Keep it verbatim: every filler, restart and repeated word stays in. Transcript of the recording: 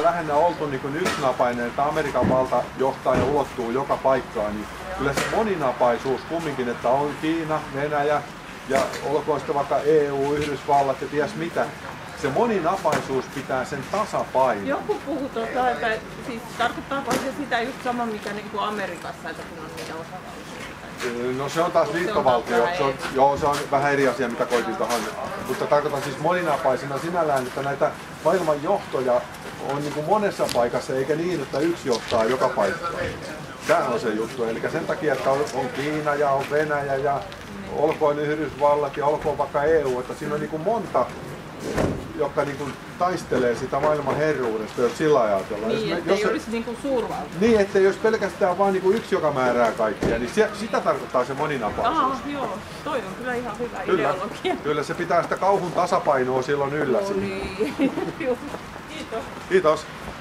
lähinnä oltu niin kuin yksinapainen, että Amerikan valta johtaa ja ulottuu joka paikkaan, niin kyllä se moninapaisuus kumminkin, että on Kiina, Venäjä ja olkoon sitten vaikka E U, Yhdysvallat ja ties mitä, se moninapaisuus pitää sen tasapainon. Joku puhuu tuota, että siis tarkoittaako se sitä just sama mikä niin kuin Amerikassa, että kun on niitä osavaltioita? No se on taas liittovaltio, se on, joo, se on vähän eri asia mitä koitin tähän, mutta tarkoitan siis moninapaisena sinällään, että näitä maailman johtoja on niin kuin monessa paikassa eikä niin, että yksi johtaa joka paikkaan. Tämä on se juttu, eli sen takia, että on, on Kiina ja on Venäjä ja olkoon Yhdysvallat ja olkoon vaikka E U, että siinä on niin kuin monta, jotka niin kuin taistelee sitä maailman herruudesta, jos sillä ajatellaan. Niin, jos, ettei jos, olisi niin kuin suurvalta. niin, että jos pelkästään vain niin yksi, joka määrää kaikkia, niin se, sitä tarkoittaa se moninapaisuus. Ah, joo, toi on kyllä ihan hyvä Kyllä, ideologia. kyllä se pitää sitä kauhun tasapainoa silloin yllä. No niin, kiitos. Kiitos.